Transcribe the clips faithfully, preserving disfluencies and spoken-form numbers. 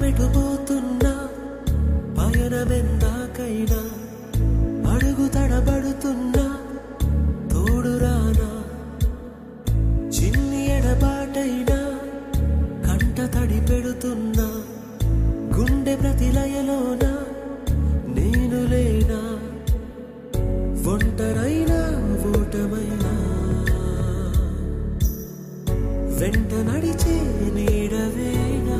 ప్రాణమెటుపోతున్నా పయనమెందాకైనా అడుగు తడబడుతున్నా తోడురానా చిన్ని ఎడబాటైనా కంట తడి పెడుతున్నా గుండె ప్రతిలయలోన నేను లేనా ఒంటరైనా ఓటమైనా వెంట నడిచే నీడవేనా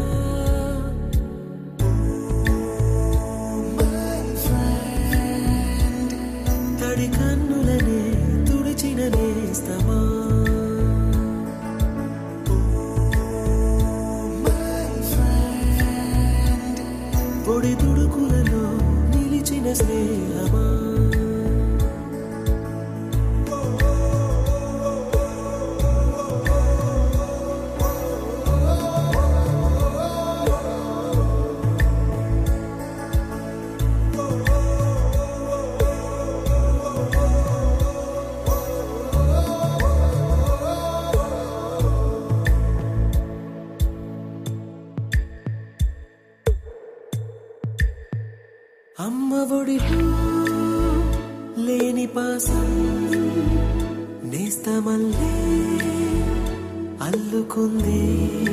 తడి కన్నులనే తుడిచిన నేస్తమా పొడి తుడుకులలో నిలిచిన స్నేహమా అమ్మ ఒడిలో లేని పాసం నేస్తమల్లే అల్లుకుంది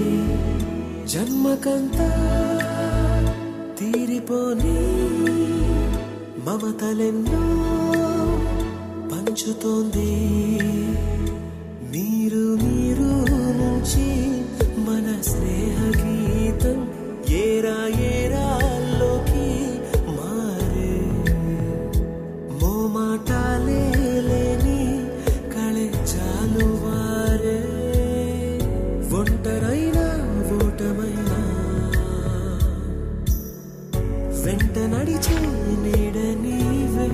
జన్మకంతా తీరిపోని మమతలెన్నో పంచుతోంది మీరు మీరు నుంచి మన స్నేహ గీతం ఏరా ఏరాల్లోకి మాటాలే లేని కళెచ్చాలు వారే ఒంటరైనా ఓటమైనా వెంట నడిచే నీడ నీవే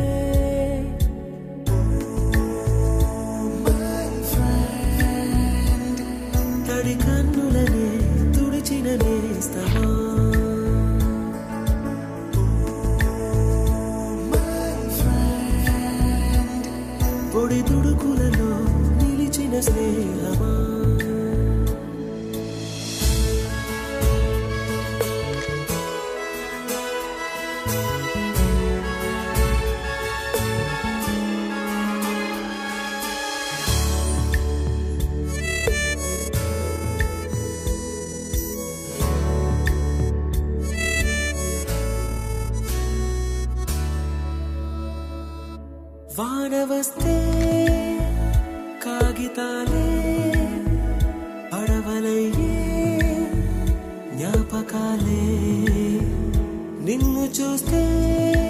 తడి కన్నులనే తుడిచిన నేస్తమా పొడి తుడుకులలో నిలిచిన స్నేహమా వాన వస్తే కాగితాలే పడవలయ్యే జ్ఞాపకాలే నిన్ను చూస్తే